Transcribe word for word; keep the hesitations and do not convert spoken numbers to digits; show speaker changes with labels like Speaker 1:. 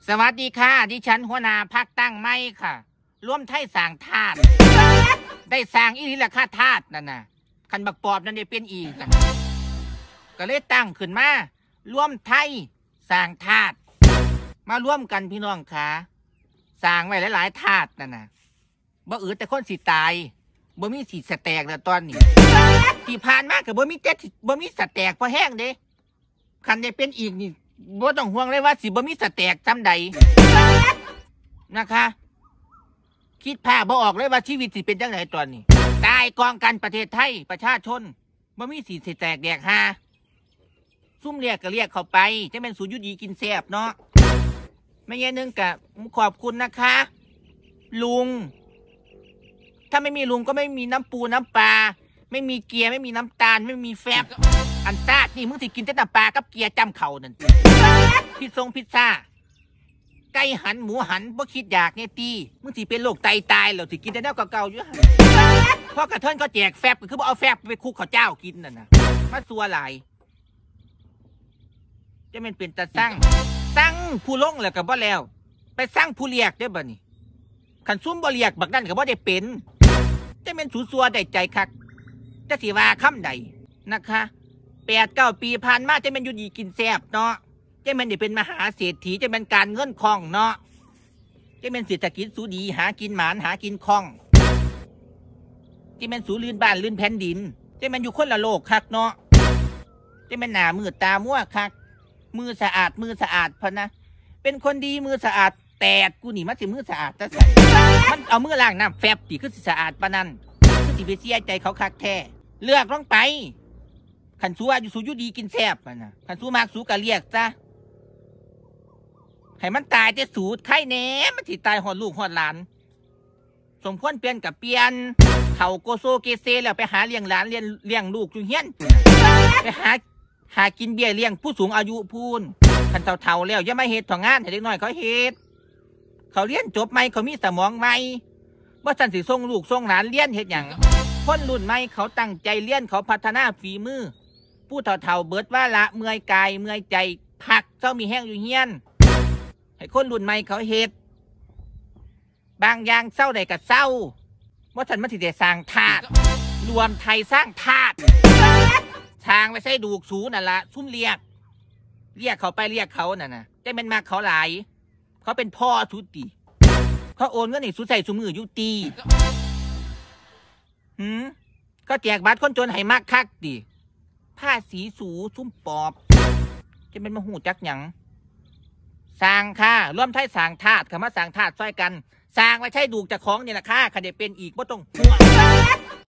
Speaker 1: สวัสดีค่ะดิฉันหัวหน้าพักตั้งไม่ค่ะร่วมไทยสร้างธาตุได้สร้างอีหลีละค่าธาตุนั่นน่ะคันบักปอบนั่นได้เป็นอีกก็เลยตั้งขึ้นมาร่วมไทยสร้างธาตุมาร่วมกันพี่น้องค่ะสร้างไว้หลายๆธาตุนั่นน่ะบ่อืดแต่คนสิตายบ่มีสิสแตกแล้วตอนนี้ที่ผ่านมาก็บ่มีเจ็ดบ่มีสแตกพอแห้งเด้คันได้เป็นอีกนี่บ่ต้องห่วงเลยว่าสิบ่มีสแตกจำใดนะคะคิดภาพบ่ออกเลยว่าชีวิตสิเป็นจังไดตอนนี้ตายกองกันประเทศไทยประชาชนบ่มีสิสิแตกแดกหาซุ่มเรียกก็เรียกเข้าไปจะเป็นสูตรยุดีกินแซ่บเนาะไม่แย่นึงกะขอบคุณนะคะลุงถ้าไม่มีลุงก็ไม่มีน้ำปูน้ำปลาไม่มีเกียร์ไม่มีน้ำตาลไม่มีแฟบอันซาดนี่มึงสิกินแต่น้ำปลากับเกียร์จำเข่านั่นพิซซงพิซซ่าไก่หันหมูหันบ่คิดอยากเนี่ยตีมึงสิเป็นโรคไตตายแล้วสิกินแต่แนวเก่าๆอยู่เพราะกระเทินก็แจกแฟบคือบ่เอาแฟบไปคุกข้าวเจ้ากินนั่นนะมาซัวหลายจะเป็นเป็นตาสั่งสั่งผู้ลงแล้วกับบ่แล้วไปสั่งผู้เรียกได้บ่นี่ขันซุ่มบ่เรียกบักนั่นกับบ่ได้เป็นจะเป็นสูซัวได้ใจคักจะสิว่าคำใดนะคะแปดเก้าปีผ่านมาจะเป็นอยู่ดีกินแซ่บเนาะจะเป็นได้เป็นมหาเศรษฐีจะเป็นการเงินคล่องเนาะจะเป็นเศรษฐกิจสูดีหากินหมานหากินคล่องจะเป็นสูลื่นบ้านลื่นแผ่นดินจะเป็นอยู่คนละโลกคักเนาะจะเป็นหน้ามือตามั่วคักมือสะอาดมือสะอาดพะนะเป็นคนดีมือสะอาดแต่กูนี่มันสิมือสะอาดแต่ใส่มันเอามือล้างน้ำแฟบตีคือสิสะอาดปะนั่นคือสิไปเสียใจเขาคักแท้เลือกลงไปขันสู้อายุสูยุดีกินแซ่บมันนะขันสู้มากสู้กะเรียกจ้ะให้มันตายแต่สูตรไข่แหนมันสิตายหอดลูกหอดหลานสมควรเปลี่ยนกับเปลี่ยนเข่าโกโซเกเซแล้วไปหาเลี้ยงหลานเลี้ยงเลี้ยงลูกอยู่เฮียนไปหาหากินเบี้ยเลี้ยงผู้สูงอายุพูนขันเท่าๆแล้วอย่ามาเฮ็ดถ่องงานให้เด็กน้อยเขาเฮ็ดเขาเรียนจบไหมเขามีสมองไหมว่าสันสิส่งลูกส่งหลานเลี้ยนเฮ็ดอย่างคนรุ่นใหม่เขาตั้งใจเลี้ยนเขาพัฒนาฝีมือผู้เฒ่าๆเบิดว่าละเมื่อยกายเมื่อยใจพักเจ้ามีแห้งอยู่เฮียนให้คนรุ่นใหม่เขาเฮ็ดบางอย่างเศร้าใดกับเศร้าว่าสันมันสิได้สร้างธาตุรวมไทยสร้างธาตุทางไปใส่ดูกสูนั่นละซุ่มเรียกเรียกเขาไปเรียกเขาน่ะนะจะเป็นมาเขาหลายเขาเป็นพ่อสุตีเขาโอนเงินให้สุใส่สุมือยุตีหืมก็แจกบัตรคนจนให้มากคักดิผ้าสีสูซุ่มปอบจะเป็นมาหูจักหยังสร้างค่ะร่วมไทยสร้างธาตุคำว่าสร้างธาตุช่วยกันสร้างไว้ใช้ดูกจากของเนี่ยแหละค่ะใครจะเป็นอีกไม่ต้องห่วง